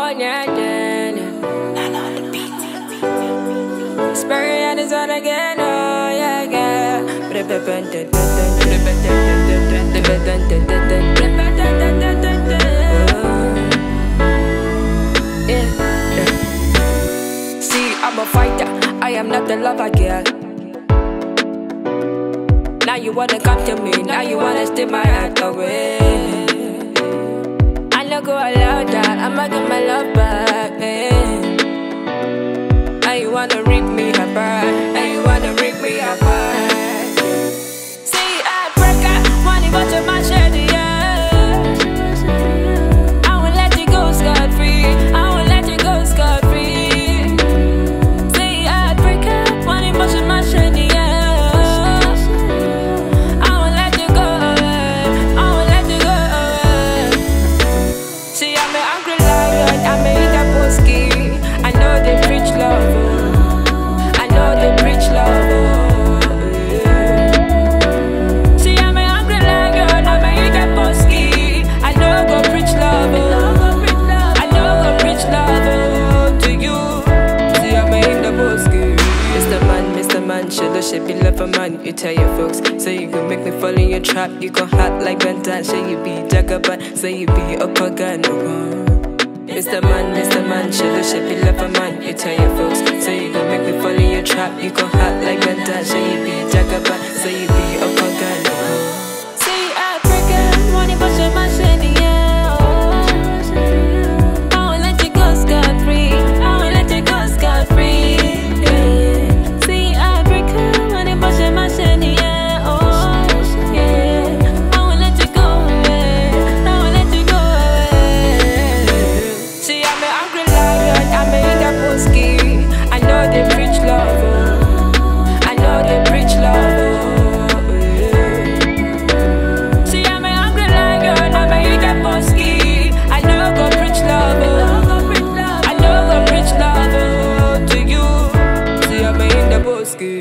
yeah, yeah, yeah. Nano on the beat. Spurry and it's on again, oh, yeah, yeah. See, I'm a fighter, I am not a lover girl. Now you wanna come to me, now you wanna steal my heart away. I no go allow that, I'ma get my love back, man. Now you wanna rip me apart, now you wanna rip me apart. See, Heartbreaker, wanna go to my shady, yeah. I won't let you go scot-free, I won't let you go scot-free. See, Heartbreaker, wanna go to my shady, yeah. I know they preach love, I know they preach love. See, I'm a hungry lion, I'm a eager posky. I know go preach love, I know go preach love to you. See, I'm a eager posky. Mr. Man, should be love a man. You tell your folks, so you can make me fall in your trap. You gon' hot like Benton, say you be Jagaban, say you be a Kogan. Mr. Man, should be love a man. You tell your folks, so you gon' make me fall in your trap. You gon' hot like Benton, say you be Jagaban, say you be a Kogan. See, Heartbreaker, wanna push your man shady, yeah. I won't let you go scot-free, I won't let you go scot-free. See, Heartbreaker, wanna push your man shady, yeah. I know they preach love, I know they preach love. See, I'm a hungry lion, I'm a eager posky. I know go preach love, I know go preach love to you. See, I'm a in the bosky.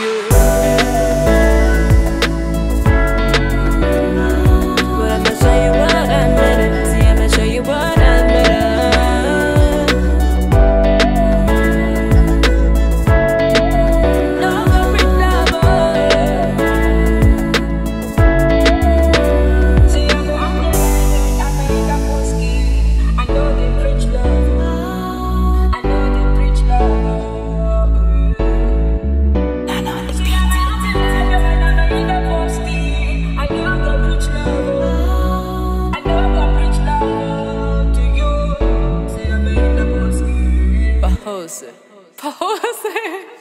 But I'ma show you what I'm better. See, I'ma show you what I'm better. Pause.